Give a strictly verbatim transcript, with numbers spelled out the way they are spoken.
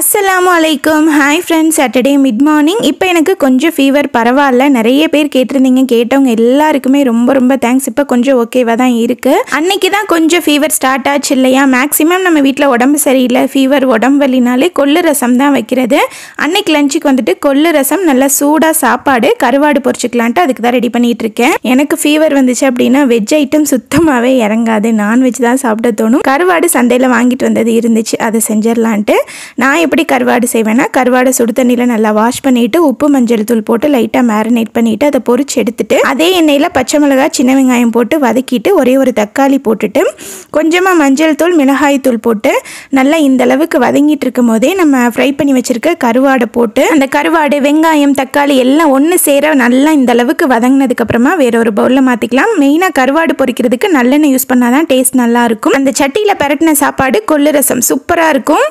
அஸ்ஸலாமு அலைக்கும். Hi friends, Saturday mid morning. இப்போ எனக்கு கொஞ்சம் ஃபீவர் பரவாயில்ல. நிறைய பேர் கேட்டிருந்தீங்க, கேட்டவங்க எல்லாருக்குமே ரொம்ப ரொம்ப தேங்க்ஸ். இப்போ கொஞ்சம் ஓகேவாக தான் இருக்குது. அன்னைக்கு தான் கொஞ்சம் ஃபீவர் ஸ்டார்ட் ஆச்சு இல்லையா. மேக்ஸிமம் நம்ம வீட்டில் உடம்பு சரியில்லை, ஃபீவர் உடம்பு வலினாலே கொள்ளு ரசம் தான் வைக்கிறது. அன்னைக்கு லஞ்சுக்கு வந்துட்டு கொள்ளு ரசம், நல்லா சூடாக சாப்பாடு, கருவாடு பொரிச்சிக்கலான்ட்டு அதுக்கு தான் ரெடி பண்ணிகிட்டு இருக்கேன். எனக்கு ஃபீவர் வந்துச்சு அப்படின்னா வெஜ் ஐட்டம் சுத்தமாகவே இறங்காது, நான்வெஜ் தான் சாப்பிட தோணும். கருவாடு சந்தையில் வாங்கிட்டு வந்தது இருந்துச்சு, அதை செஞ்சிடலான்ட்டு. நான் எப்படி கருவாடு செய்வேன்னா, கருவாடை சுடு தண்ணியில் நல்லா வாஷ் பண்ணிவிட்டு உப்பு மஞ்சள் தூள் போட்டு லைட்டாக மேரினேட் பண்ணிவிட்டு அதை பொரிச்சு எடுத்துட்டு அதே எண்ணெயில் பச்சை மிளகாய் சின்ன வெங்காயம் போட்டு வதக்கிட்டு ஒரே ஒரு தக்காளி போட்டுட்டு கொஞ்சமாக மஞ்சள் தூள் மிளகாய் தூள் போட்டு நல்லா இந்த அளவுக்கு வதங்கிட்டு இருக்கும் போதே நம்ம ஃப்ரை பண்ணி வச்சுருக்க கருவாடை போட்டு அந்த கருவாடு வெங்காயம் தக்காளி எல்லாம் ஒன்று சேர நல்லா இந்த அளவுக்கு வதங்கினதுக்கப்புறமா வேற ஒரு பவுலில் மாற்றிக்கலாம். மெயினாக கருவாடு பொரிக்கிறதுக்கு நல்லெண்ணெய் யூஸ் பண்ணால் தான் டேஸ்ட் நல்லாயிருக்கும். அந்த சட்டியில் பரட்டின சாப்பாடு கொள்ளு ரசம் சூப்பராக இருக்கும்.